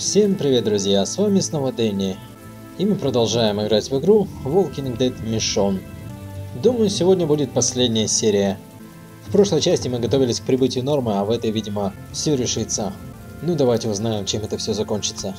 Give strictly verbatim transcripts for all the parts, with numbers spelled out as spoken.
Всем привет, друзья, с вами снова Дэнни, и мы продолжаем играть в игру Walking Dead Mission. Думаю, сегодня будет последняя серия. В прошлой части мы готовились к прибытию Нормы, а в этой, видимо, все решится. Ну давайте узнаем, чем это все закончится.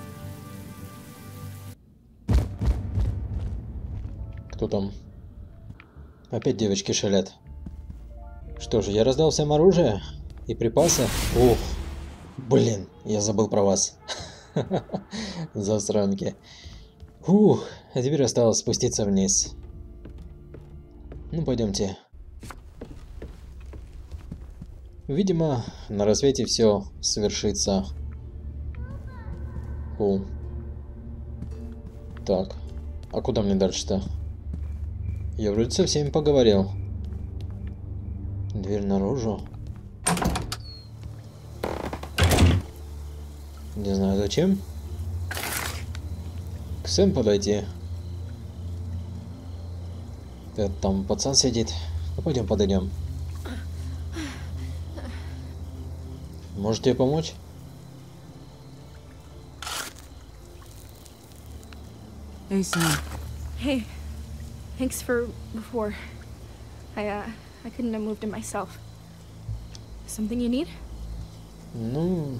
Кто там? Опять девочки шалят. Что же, я раздал всем оружие и припасы? Ух, блин, я забыл про вас. Засранки. Ух, а теперь осталось спуститься вниз. Ну, пойдемте. Видимо, на рассвете все совершится. О. Так, а куда мне дальше-то? Я вроде со всеми поговорил. Дверь наружу. Не знаю зачем. К Сэм подойти. Это там пацан сидит. Ну пойдем подойдем. Можете помочь? Hey, Sam. Hey, thanks for before. I, uh, I couldn't have moved it myself. Something you need? Ну...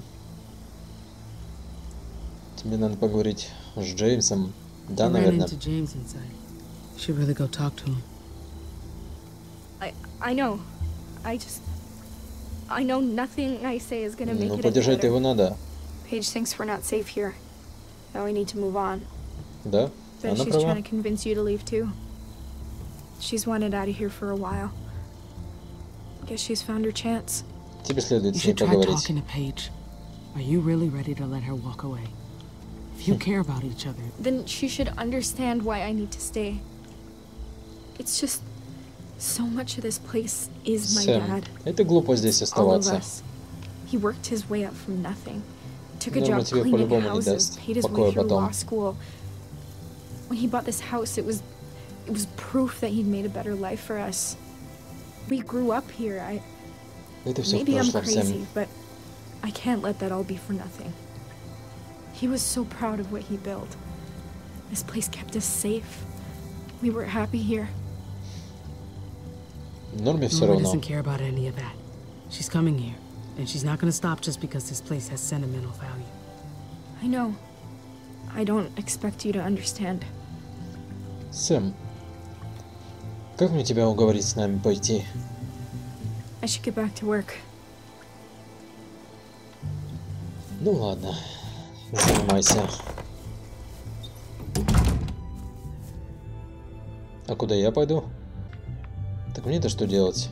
Тебе надо поговорить с Джеймсом. Да, наверное. Should really go talk to him. I, I know. I just... I know nothing I say is gonna make Ну, it поддержать его надо. Paige thinks we're not safe here. Now we need to move on. Да? But Она she's права. trying to convince you to leave too. She's wanted out of here for a while. Guess she's found her chance. Тебе следует You с ней should try поговорить. talking to Paige. Are you really ready to let her walk away? If you care about each other, Then she should understand why I need to stay. It's just so much of this place is my Сэм, dad. это глупо здесь All of оставаться. us. He worked his way up from nothing. Took a Норма job тебе cleaning по-любому не houses, даст paid his way покоя through потом. law school. When he bought this house, it was it was proof that he'd made a better life for us. We grew up here. I Это все в maybe I'm прошлом, crazy, Сэм. but I can't let that all be for nothing. He was so proud of what he built. This place kept us safe. We were happy here. Норме все Norma равно. doesn't care about any of that. She's coming here, and she's not gonna stop just because this place has sentimental value. I know. I don't expect you to understand. Сэм, как мне тебя уговорить с нами пойти? I should get back to work. Ну ладно, занимайся. А куда я пойду? Так мне-то что делать?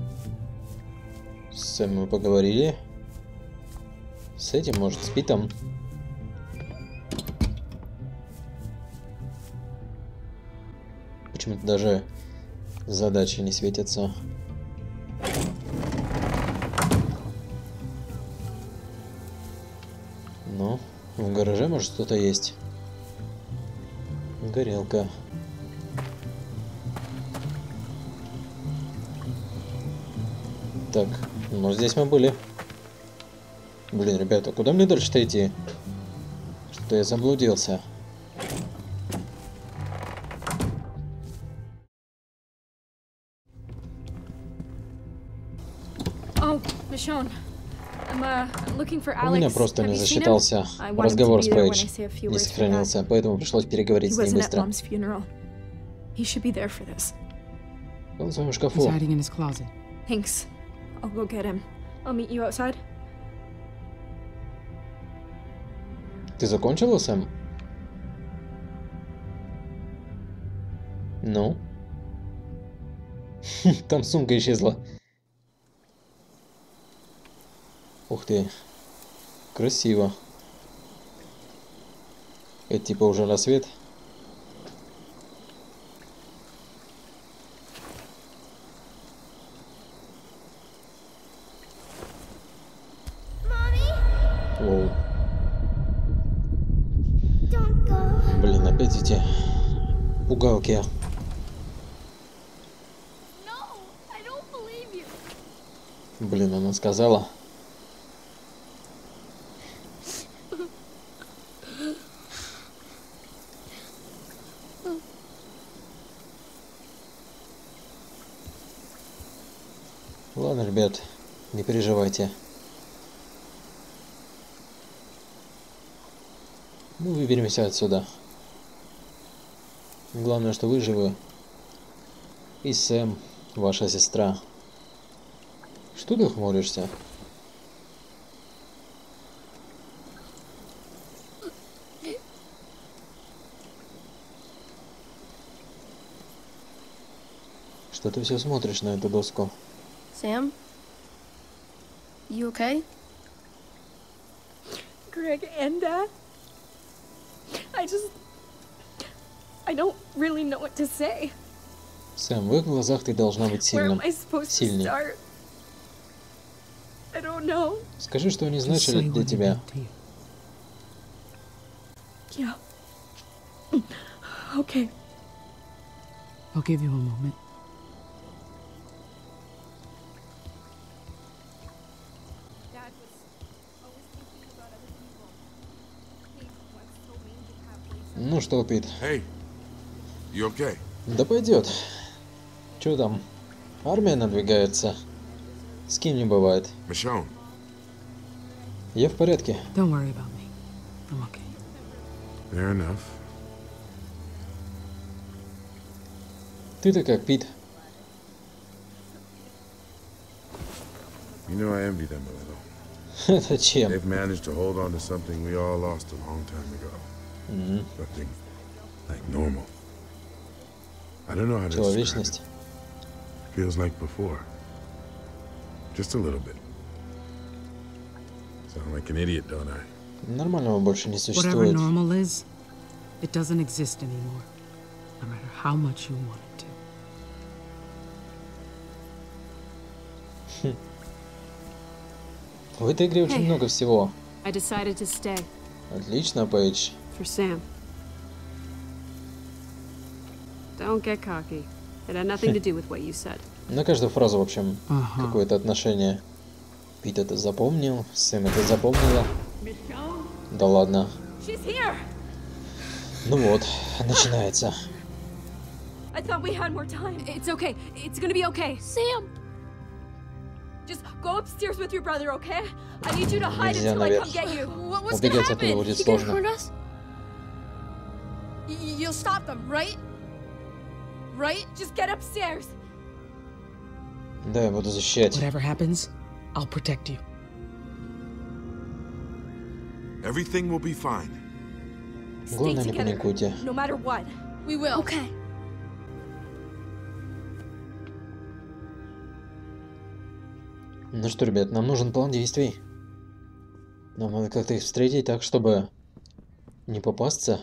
С Сэм мы поговорили. С этим, может, с Питом. Почему-то даже задачи не светятся. Ну, в гараже, может, что-то есть. Горелка. Так, ну здесь мы были. Блин, ребята, куда мне дальше-то идти? Что я заблудился. Oh, Michonne. I'm, uh, I'm looking for У Alex. меня просто Have не you seen him? засчитался I want him to разговор be с there when I Пейдж. say a few Не words for сохранился, поэтому пришлось переговорить He с ней wasn't at быстро. Mom's funeral. He should be there for this. Он в своем He's шкафу. hiding in his closet. Thanks. I'll go get him. I'll meet you outside. Ты закончила, Сэм? Ну? Там сумка исчезла. Ух ты. Красиво. Это типа уже рассвет. Воу. Блин, опять эти пугалки. Блин, она сказала. Ладно, ребят, не переживайте. Мы выберемся отсюда. Главное, что вы живы. И Сэм, ваша сестра. Что ты хмуришься? Что ты все смотришь на эту доску? Sam? You okay? Greg and Dad? I just... I don't really know what to say. Сэм, в их глазах ты должна быть Where am сильным. I supposed to Сильней. start? I don't know. Скажи, что они Just значили say для what he тебя. did to you. Yeah. Okay. I'll give you a moment. Dad was always thinking about other people. He was so mean to have Lisa. Ну что, Пит? Hey, you okay? Да пойдет. Че там? Армия надвигается. С кем не бывает. Michonne, Я в порядке. Don't worry about me. I'm okay. fair enough. Ты-то как, Пит? You know I envy them a little. Это чем? They've managed to hold on to something we all lost a long time ago. М, Something like normal. I don't know how to describe it. Человечность. Feels like before. Just a little bit. Sound like an idiot, don't I? Нормального больше не Whatever существует. normal is, it doesn't exist anymore. No matter how much you want it to. В этой игре очень Hey. много всего. I decided to stay. Отлично, Пейдж. For Sam. Don't get cocky. It had nothing to do with what you said. На каждую фразу, в общем, Ага. какое-то отношение. Пит это запомнил, Сэм это запомнила. Да ладно. She's here! Ну вот, начинается. I thought we had more time. It's okay. It's gonna be okay. Sam! Just go upstairs with your brother, okay? I need you to hide Нельзя until I наверх. come get you. What, what's Убегать gonna оттуда happen? будет You gonna сложно. hurt us? Y- You'll stop them, right? Right? Just get upstairs. Да, я буду защищать. Whatever happens, I'll protect you. Everything will be fine. Stay Главное, не together, паникуйте. no matter what. We will. Okay. Ну что, ребят, нам нужен план действий. Нам надо как-то их встретить так, чтобы не попасться.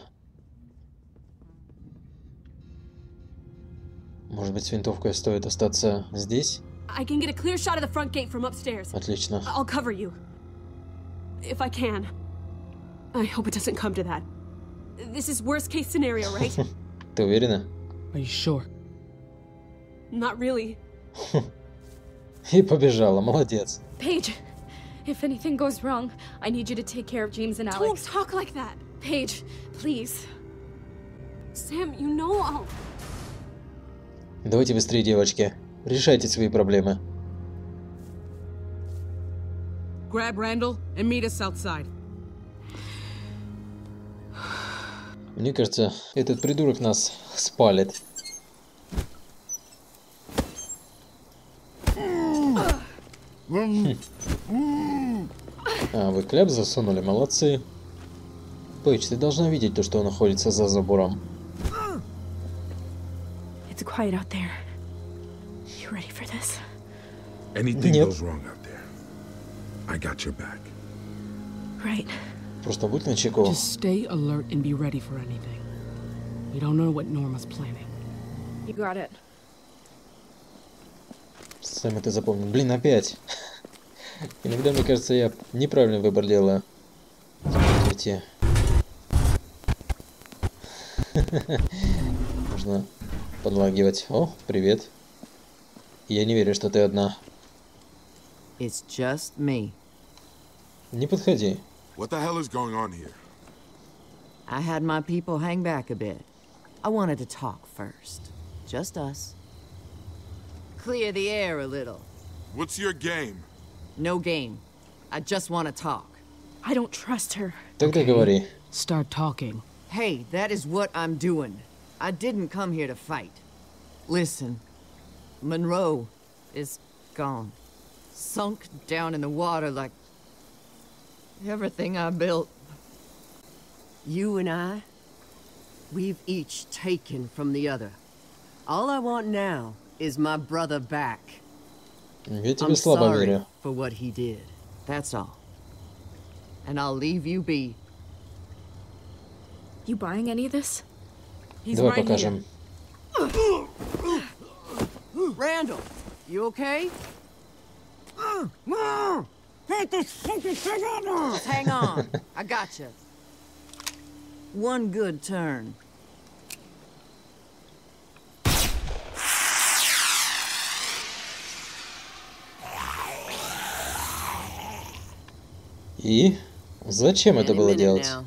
Может быть, с винтовкой стоит остаться здесь? I can get a clear shot of the front gate from upstairs. Отлично. I'll cover you. If I can. I hope it doesn't come to that. This is worst case scenario, right? Ты уверена? Are you sure? Not really. И побежала, молодец. Paige, if anything goes wrong, I need you to take care of James and Don't Alex. talk like that. Paige, please. Sam, you know I'll... Давайте быстрее, девочки. Решайте свои проблемы. Grab Randall and meet us outside. Мне кажется, этот придурок нас спалит. Хм. А, вы кляп засунули, молодцы. Пейдж, ты должна видеть то, что он находится за забором. It's quiet out there. You ready for this? Anything Нет. goes wrong out there, I got your back. Right. Просто будь начеку. Just stay alert and be ready for anything. We don't know what Norma's planning. You got it. Сэм это запомнил. Блин, опять. Иногда, мне кажется, я неправильный выбор делаю. Смотрите. Можно подлагивать. О, привет. Я не верю, что ты одна. It's just me. Не подходи. What the hell is going on here? I had my people hang back a bit. I wanted to talk first. Just us. Clear the air a little. What's your game? No game. I just want to talk. I don't trust her. Тогда говори. Start talking. Hey, that is what I'm doing. I didn't come here to fight. Listen, Monroe is gone. Sunk down in the water like everything I built. You and I, we've each taken from the other. All I want now is my brother back. Я тебе I'm слабо sorry верю. for what he did. That's all. And I'll leave you be. You buying any of this? He's Давай right покажем. here. Randall, you okay? Just hang on. I gotcha. One good turn. И? Зачем это Any было minute делать? now.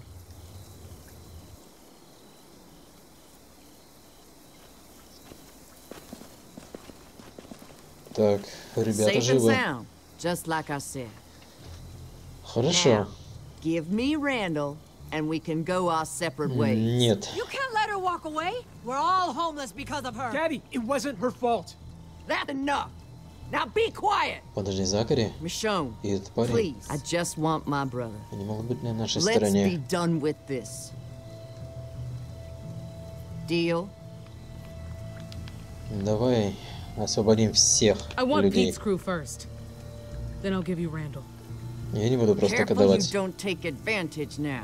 Так, ребята Safe and живы. sound, just like I said. Хорошо. Give me Randall, and we can go our separate ways. Нет. You can't let her walk away. We're all homeless because of her. Daddy, it wasn't her fault. That's enough. Now be quiet. Подожди, Закари Michonne, и этот парень. please. I just want my brother. Они могут быть на нашей Let's be стороне. done with this. Deal? Давай освободим всех I want людей. Pete's crew first. Then I'll give you Randall. Я не буду просто так Careful you отдавать. don't take advantage now.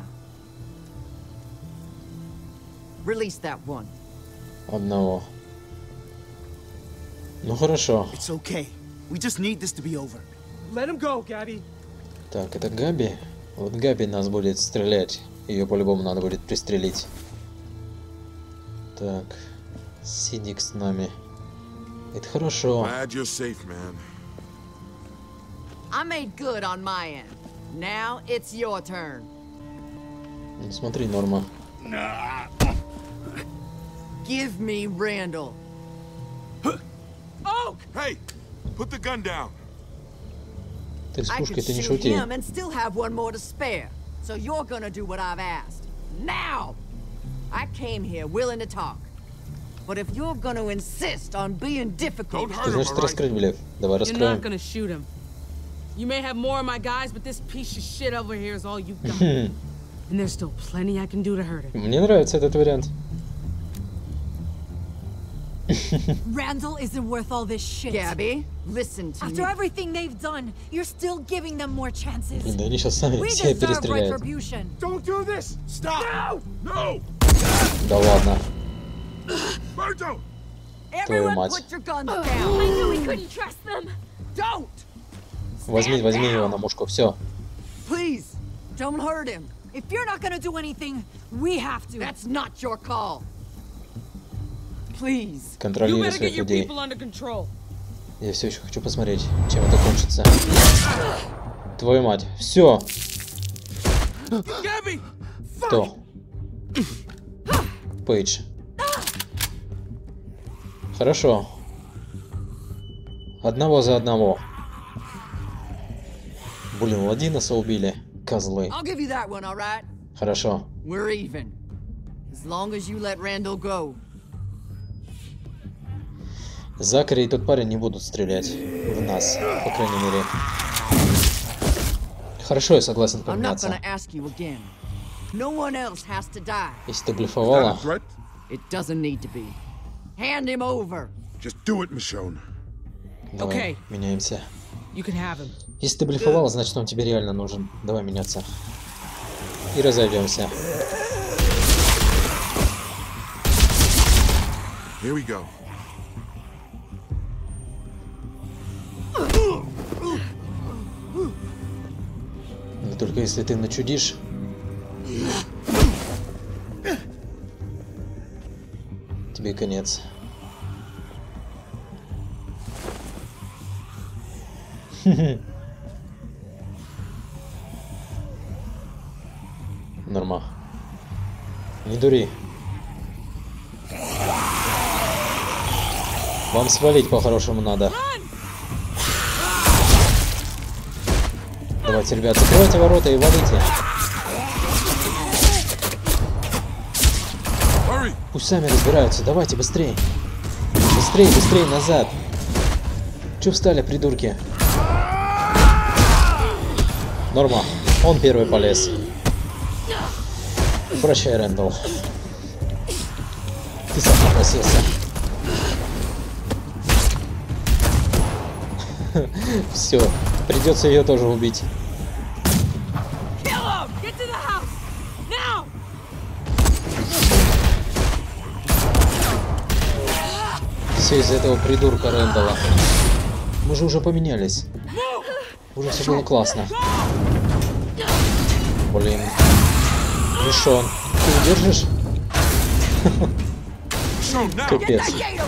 Release that one. Одного. Ну хорошо. It's okay. We just need this to be over. Let him go, Gabby. Так, это Габи. Вот Габи нас будет стрелять. Ее по-любому надо будет пристрелить. Так. Сидик с нами. Это хорошо. Glad you're safe, man. I made good on my end. Now it's your turn. Ну, смотри, Норма. Give me Randall. Oh! Hey! Put the gun down. Ты с I could пушкой-то не shoot шути. him and still have one more to spare. So you're gonna do what I've asked. Now! I came here willing to talk. But if you're gonna insist on being difficult... Don't Ты hurt him, значит alright? раскрыть блеф. Давай You're not раскроем. gonna shoot him. You may have more of my guys, but this piece of shit over here is all you got. And there's still plenty I can do to hurt him. Мне нравится этот вариант. Randall isn't worth all this shit. Gabby, listen to After me. everything they've done, you're still giving them more chances. Да они сейчас сами We все deserve перестреляют. retribution. Don't do this. Stop. No! No! Да ладно. Virgil! Everyone мать. put your guns down. I knew we couldn't trust them. Don't! Возьми, возьми его на мушку. Все. Please, don't hurt him. If you're not gonna do anything, we have to. That's not your call. Please. You Контролируй better get своих your людей. people under control. Я все еще хочу посмотреть, чем это кончится. Твою мать. Все. Gabby! Кто? Пейдж. Хорошо. Одного за одного. Блин, Ладиноса убили. Козлы. I'll give you that one, all right? Хорошо. We're even. As long as you let Randall go. Закари и тот парень не будут стрелять в нас, по крайней мере. Хорошо, я согласен I'm not поменяться. gonna ask you again. No one else has to die. Если ты Is that a блефовала, threat? It doesn't need to be. Hand him over. Just do it, Michonne. давай Окей. меняемся. You can have him. Если ты блефовала, значит он тебе реально нужен. Давай меняться. И разойдемся. Here we go. Но только если ты начудишь... Тебе конец. Норма. Не дури. Вам свалить по-хорошему надо. Давайте, ребят, закрывайте ворота и валите. Пусть сами разбираются. Давайте, быстрее. Быстрее, быстрее, назад. Чё встали, придурки? Норма. Он первый полез. Прощай, Рэндалл. Ты сам напросился. Все, придется ее тоже убить. Все из-за этого придурка Рэндалла. Мы же уже поменялись. Уже все было классно. Блин. Мишон, ты удержишь? Капец.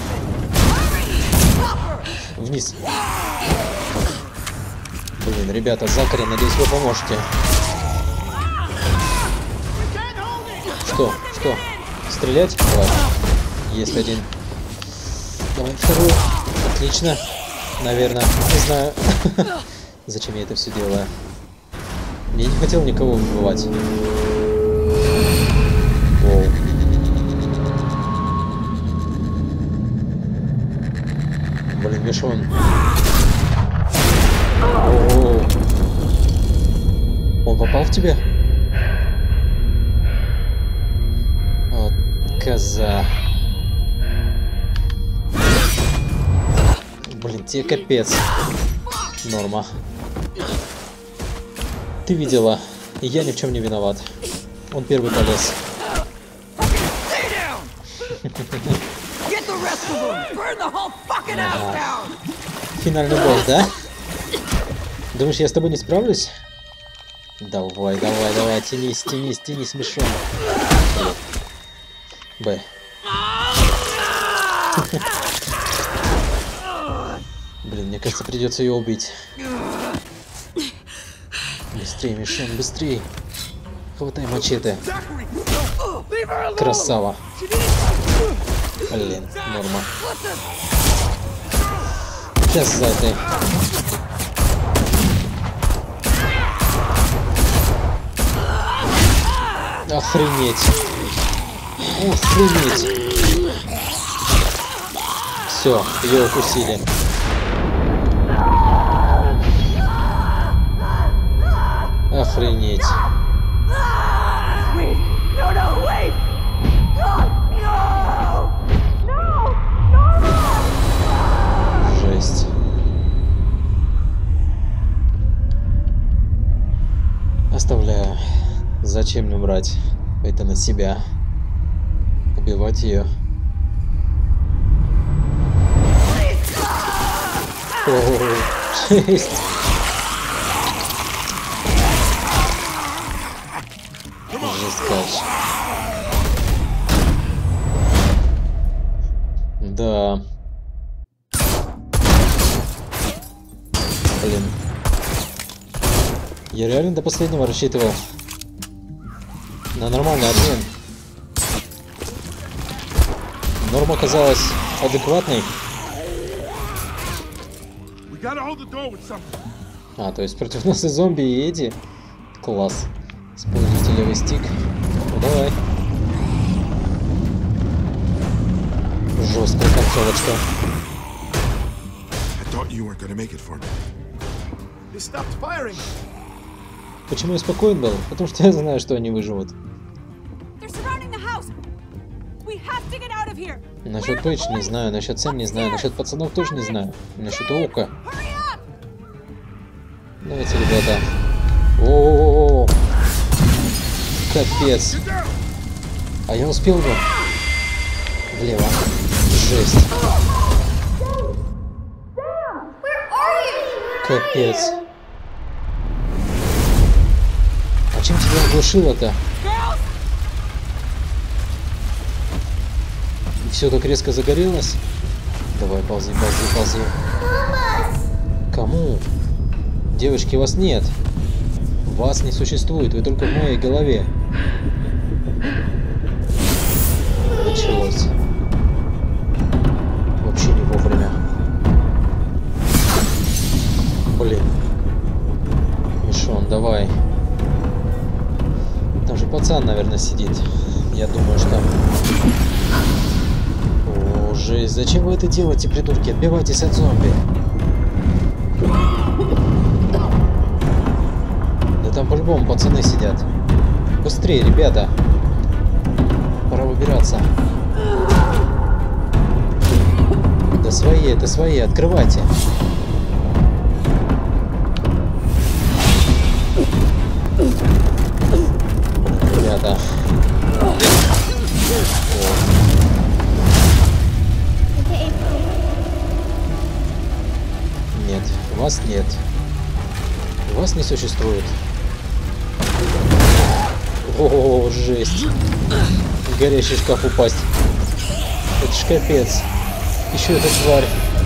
Вниз. Блин, ребята, Закари, надеюсь, вы поможете. Что? Что? Стрелять? Давай. Есть один. Давай второй. Отлично. Наверное. Не знаю. Зачем я это все делаю? Я не хотел никого убивать. Воу. Блин, Мишон. О-о-о. Он попал в тебя? Вот коза. Блин, тебе капец. Норма. Ты видела, и я ни в чем не виноват. Он первый полез. Ага. Финальный босс, да? Думаешь, я с тобой не справлюсь? Давай, давай, давай, тянись, тянись, тянись, Мишон. Б. Блин, мне кажется, придется ее убить. Быстрее, Мишон, быстрее. Хватай мачете. Красава. Блин, норма. Коза ты. Охренеть. Охренеть. Все, ее укусили. Охренеть. Жесть. Оставляю. Зачем мне брать это на себя? Убивать ее. О, жесть. Жесткач. Да. Блин. Я реально до последнего рассчитывал на нормальный обмен. Норма оказалась адекватной. А, то есть против нас и зомби, и эти. Класс. Используйте левый стик. Ну давай. Жесткая концовочка. Почему я спокоен был? Потому что я знаю, что они выживут. Насчет Пейдж не знаю, насчет Сэм не знаю, насчет пацанов тоже не знаю. Насчет Оука. Давайте, ребята. О-о-о-о. Капец. А я успел бы. Влево. Жесть. Капец. А чем тебя оглушило-то? И все так резко загорелось? Давай, ползи, ползи, ползи. Кому? Девочки, вас нет. Вас не существует, вы только в моей голове. Началось. Вообще не вовремя. пацан, наверное, сидит. Я думаю, что... О, жесть. Зачем вы это делаете, придурки? Отбивайтесь от зомби. Да там по-любому пацаны сидят. Быстрее, ребята. Пора выбираться. Это свои, это свои. Открывайте. Ребята. Нет, вас нет. Вас не существует. О, жесть. В горящий шкаф упасть. Это ж капец. Еще эта тварь.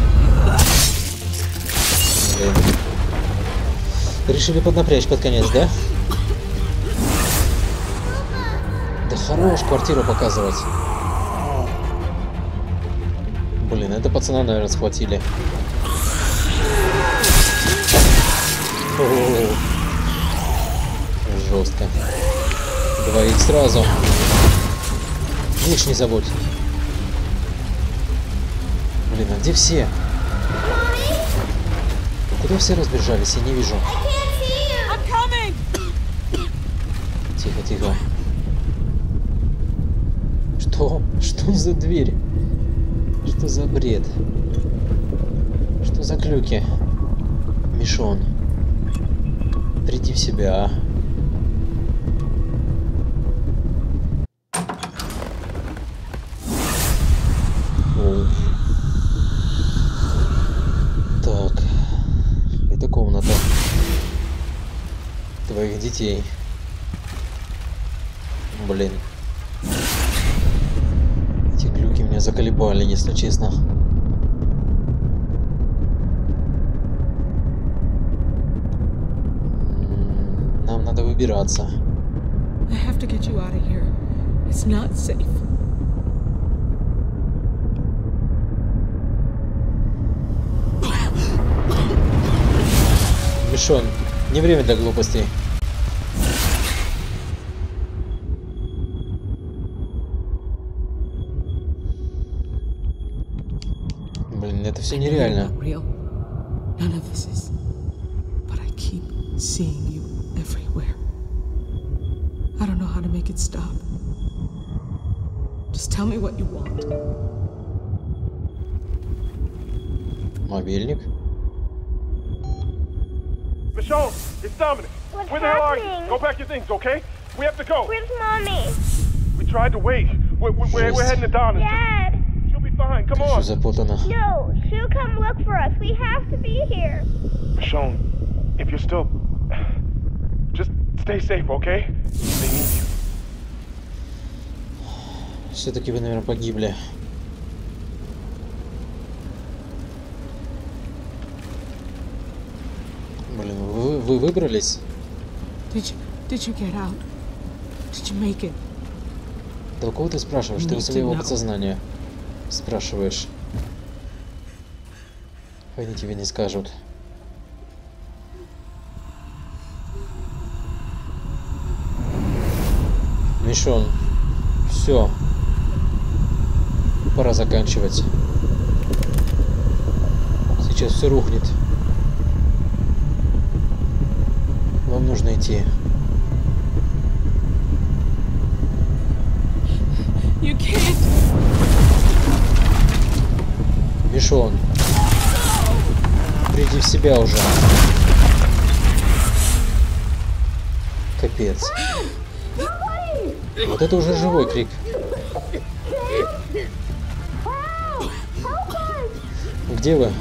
Блин. Решили поднапрячь под конец, да? Да хорош квартиру показывать. Блин, это пацана, наверное, схватили. О-о-о. Жестко. Двоих сразу. Меч не забудь. Блин, а где все? Куда все разбежались? Я не вижу. Тихо, тихо. Что? Что за дверь? Что за бред? Что за глюки? Мишон. Приди в себя, а. О. Так. Это комната твоих детей. Блин. Эти глюки меня заколебали, если честно. Нам надо выбираться. I have to get you out of here. It's not safe. Мишон, не время для глупостей. Блин, это все нереально. None of this is. But I keep seeing you everywhere. I don't know how to make it stop. Just tell me what you want. Мобильник. Michonne, it's Dominic. What's Where the hell are happening? you? Go pack your things, okay? We have to go. Where's Mommy? We tried to wait. We're, we're, we're heading to Donna's. Dad! She'll be fine. Come Все on. запутано. No, she'll come look for us. We have to be here. Michonne, if you're still... Just stay safe, okay? They need you. Все-таки вы, наверное, погибли. Блин, вы, вы выбрались? Did you, did you get out? Did you make it? Да у кого ты спрашиваешь? Ты у своего подсознания спрашиваешь. Они тебе не скажут. Мишон, все. Пора заканчивать. Сейчас все рухнет. Вам нужно идти. You can't. Мишон, приди в себя уже. Капец. Вот это уже живой крик. Где вы?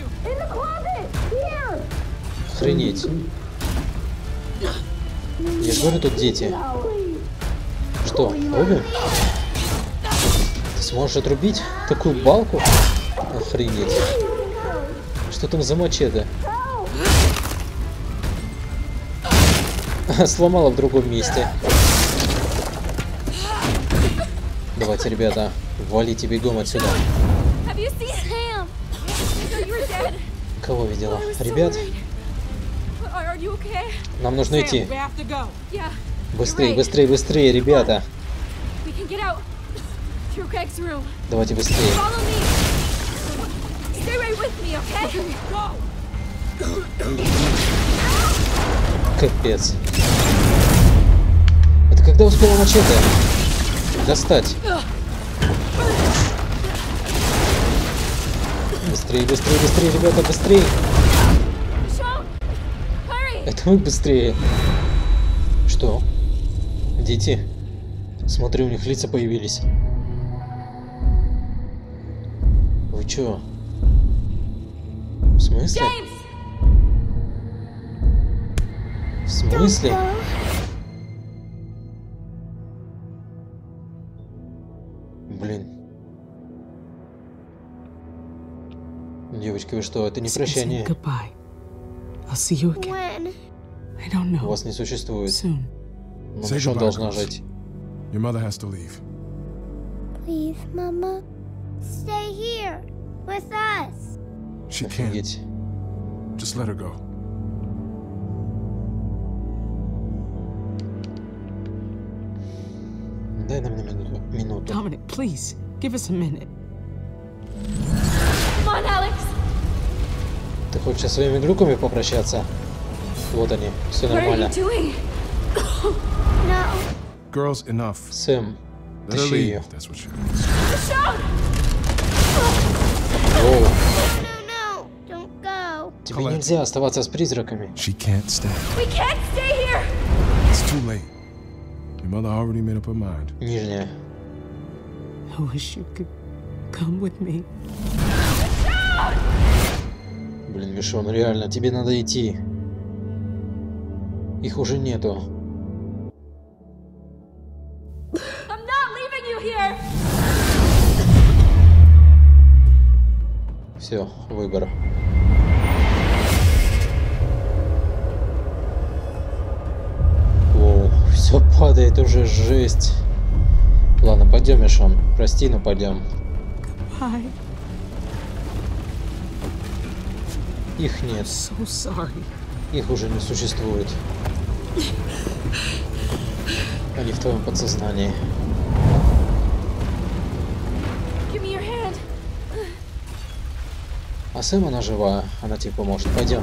Охренеть. Я же говорю, тут дети. Что, рубим? Ты сможешь отрубить такую балку? Охренеть. Что там за мачете? Сломала в другом месте. Давайте, ребята, валите бегом отсюда. Кого видела? Ребят? Нам нужно идти. Быстрее, быстрее, быстрее, ребята. Давайте быстрее. Капец. Это когда успела мачете достать? Быстрее, быстрее, быстрее, ребята, быстрее. Это вы быстрее. Что? Дети? Смотри, у них лица появились. Вы чё? В смысле? В смысле? Блин. Девочки, вы что? Это не прощание. Вас не существует. Но Мишон должна жить. Your mother has to leave. Please, Mama, stay here with us. She can't. Just let her go. Дай нам минуту. Минуту. Dominic, please, give us a minute. Come on, Alex. Ты хочешь со своими глюками попрощаться? Вот они, все нормально. No. Girls, enough. Сэм, Let her тащи leave. ее. That's what she wants. Воу. No, no, don't go. Тебе нельзя оставаться с призраками. She can't stay. We can't stay here. It's too late. Your mother already made up her mind. Нижняя. I wish you could come with me. Блин, Мишон, реально, тебе надо идти. Их уже нету. I'm not leaving you here. Все, выбор. О, все падает уже, жесть. Ладно, пойдем, Мишон. Прости, но пойдем. Goodbye. Их нет. So sorry. Их уже не существует. Они в твоем подсознании. Give me your hand. А Сэм, она жива. Она тебе поможет. Пойдем.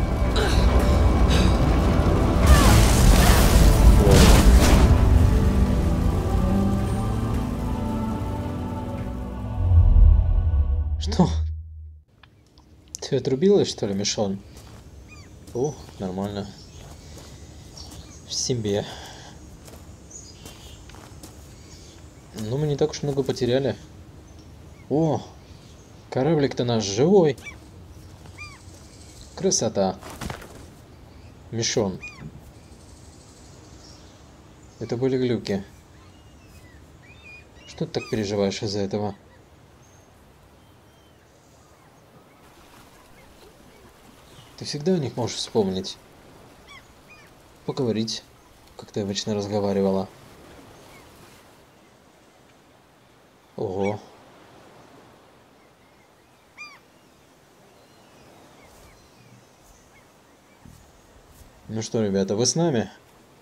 Что? Ты отрубилась, что ли, Мишон? О, нормально. В себе. Ну, мы не так уж много потеряли. О, кораблик-то наш живой. Красота. Мишон. Это были глюки. Что ты так переживаешь из-за этого? Ты всегда о них можешь вспомнить. Поговорить, как ты обычно разговаривала. Ого. Ну что, ребята, вы с нами?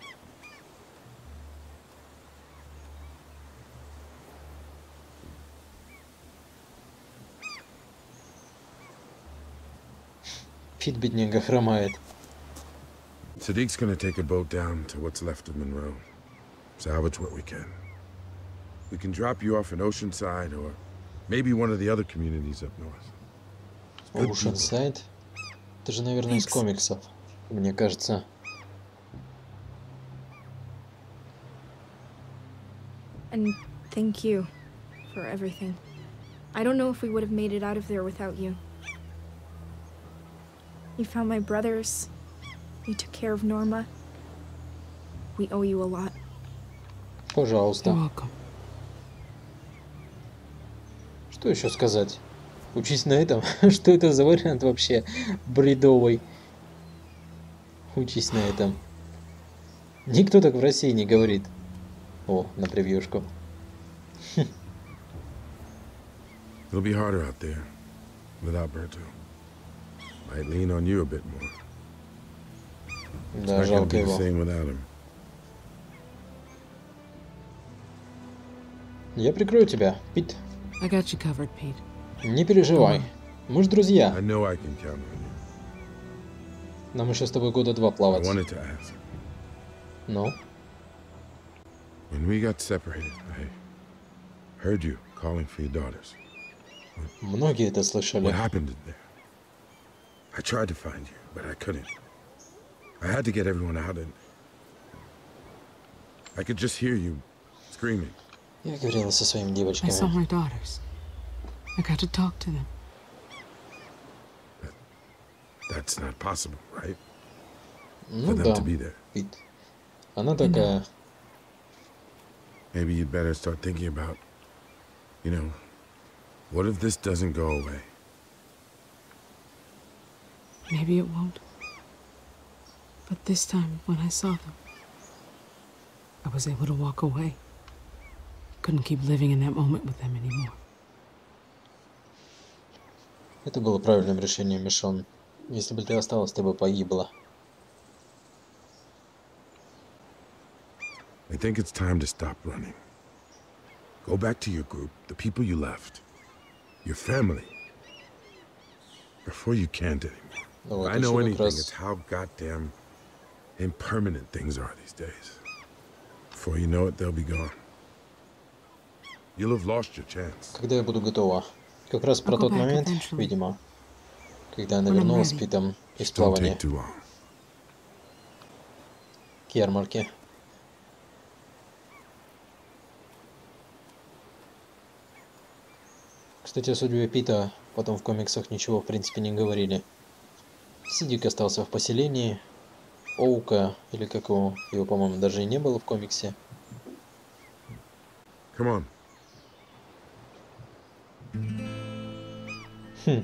Пит, бедняга, хромает. Sadiq's gonna take a boat down to what's left of Monroe. Salvage what we can. We can drop you off in Oceanside or maybe one of the other communities up north. Oceanside? Это же, наверное, из комиксов, мне кажется. And thank you for everything. I don't know if we would have made it out of there without you. You found my brothers. You took care of Norma. We owe you a lot. Пожалуйста. You're welcome. Что еще сказать? Учись на этом. Что это за вариант вообще бредовый? Учись на этом. Никто так в России не говорит. О, на превьюшку. It'll be harder out there without Berto. Might lean on you a bit more. Да, жалко его. Я прикрою тебя, Пит. I got you covered, Pete. Не переживай. Мы ж друзья. I know I can count on you. Нам еще с тобой года два I плавать. wanted to ask. Ну? When we got separated, I heard you calling for your daughters. Многие это слышали. What happened in there? I tried to find you, but I couldn't. I had to get everyone out, and I could just hear you screaming. Я говорила со своими I saw девочками. my daughters. I got to talk to them. That's not possible, right? Ну For them да, to be there. Пит. Она такая... Maybe you'd better start thinking about, you know, what if this doesn't go away? Maybe it won't. But this time, when I saw them, I was able to walk away. Couldn't keep living in that moment with them anymore. Это было правильным решением, Мишон. Если бы ты осталась, ты бы погибла. I think it's time to stop running. Go back to your group, the people you left, your family, before you can't anymore. Вот, If I know еще как anything, раз- it's how goddamn impermanent things are these days. Before you know it, they'll be gone. You'll have lost your chance. Когда я буду готова? Как раз про I'll go тот back момент, eventually. видимо, когда она When I'm вернулась с ready. Питом из Don't плавания take too long. к ярмарке. Кстати, о судьбе Пита потом в комиксах ничего в принципе не говорили. Сидик остался в поселении. Оука, или как его, его, по-моему, даже и не было в комиксе. Come on. Хм.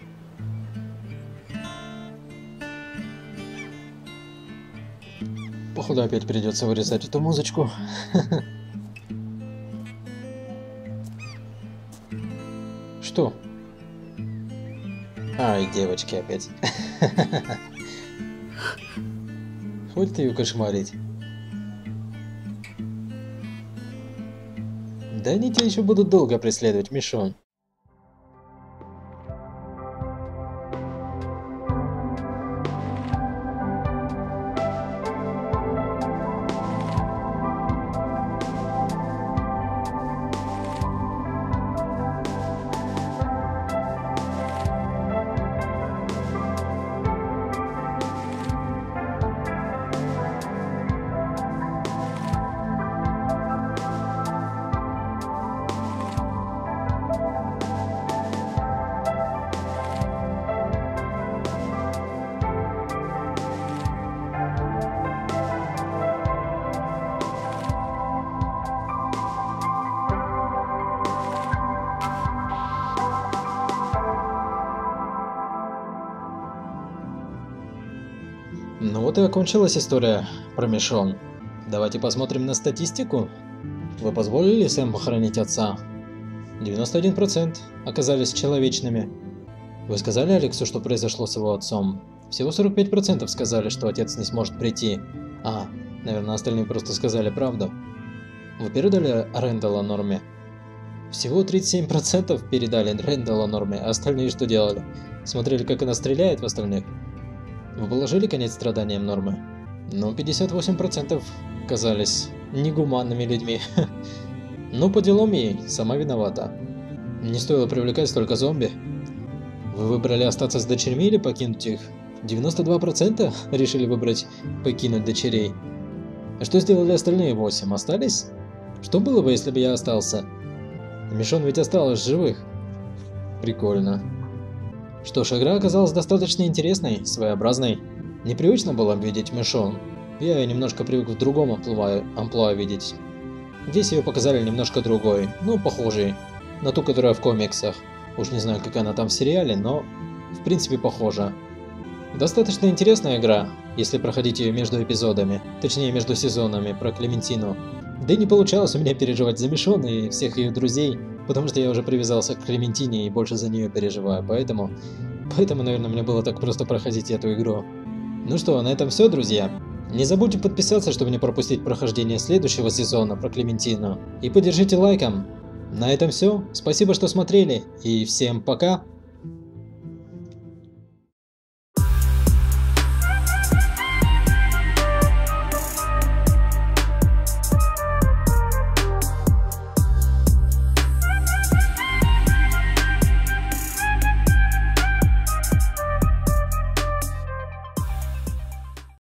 Походу опять придется вырезать эту музычку. Что? Ай, девочки опять. Хоть ты ее кошмарить. Да они тебя еще будут долго преследовать, Мишон. Ну вот и окончилась история про Мишон. Давайте посмотрим на статистику. Вы позволили Сэм похоронить отца? девяносто один процент оказались человечными. Вы сказали Алексу, что произошло с его отцом? Всего сорок пять процентов сказали, что отец не сможет прийти. А, наверное, остальные просто сказали правду. Вы передали Рэндалла Норме? Всего тридцать семь процентов передали Рэндалла Норме, а остальные что делали? Смотрели, как она стреляет в остальных? Вы положили конец страданиям Нормы? Но пятьдесят восемь процентов казались негуманными людьми. Ну, по делам ей, сама виновата. Не стоило привлекать столько зомби. Вы выбрали остаться с дочерьми или покинуть их? девяносто два процента решили выбрать покинуть дочерей. А что сделали остальные восемь? Остались? Что было бы, если бы я остался? Мишон ведь осталась в живых. Прикольно. Что ж, игра оказалась достаточно интересной, своеобразной. Непривычно было видеть Мишон. Я ее немножко привык в другом амплуа, амплуа видеть. Здесь ее показали немножко другой, ну, похожей на ту, которая в комиксах. Уж не знаю, как она там в сериале, но в принципе похожа. Достаточно интересная игра, если проходить ее между эпизодами, точнее между сезонами про Клементину. Да и не получалось у меня переживать за Мишон и всех ее друзей, потому что я уже привязался к Клементине и больше за нее переживаю, поэтому... Поэтому, наверное, мне было так просто проходить эту игру. Ну что, на этом все, друзья. Не забудьте подписаться, чтобы не пропустить прохождение следующего сезона про Клементину. И поддержите лайком. На этом все. Спасибо, что смотрели. И всем пока.